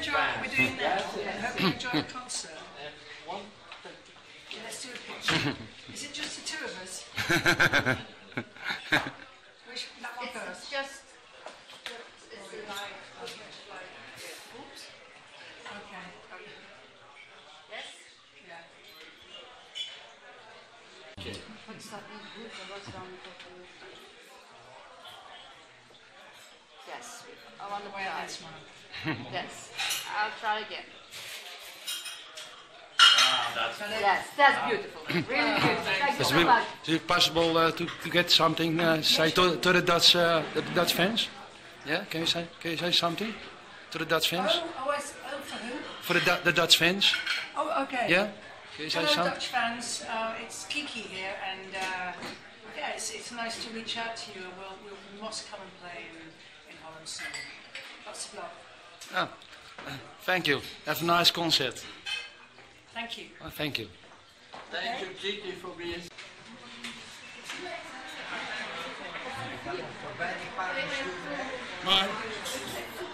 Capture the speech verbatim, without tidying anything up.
enjoy what we're doing now. I hope you enjoy the concert. Okay, let's do a picture. Is it just the two of us? Which, that one It's, first? it's just, it's a live, oops. Okay. Yes? Yeah. What's that in group or what's down the bottom? Yes, I want to Wait, try. this one. Yes, I'll try again. Ah, that's Yes, that's beautiful. Really beautiful. Thank you Is so it, much. is it possible uh, to, to get something uh, say to, to the Dutch uh, the Dutch fans? Yeah, can you say can you say something to the Dutch fans? Oh, oh, it's, oh, for who? For the Du- the Dutch fans? Oh, okay. Yeah, can you say Hello, something? Dutch fans. Uh, it's Kiki here, and uh, yeah, it's, it's nice to reach out to you. We'll, we'll, we must come and play in, in Holland soon. Lots of love. Ah, uh, thank you. Have a nice concert. Thank you. Oh, thank you. Thank you, Gigi, for being. Bye.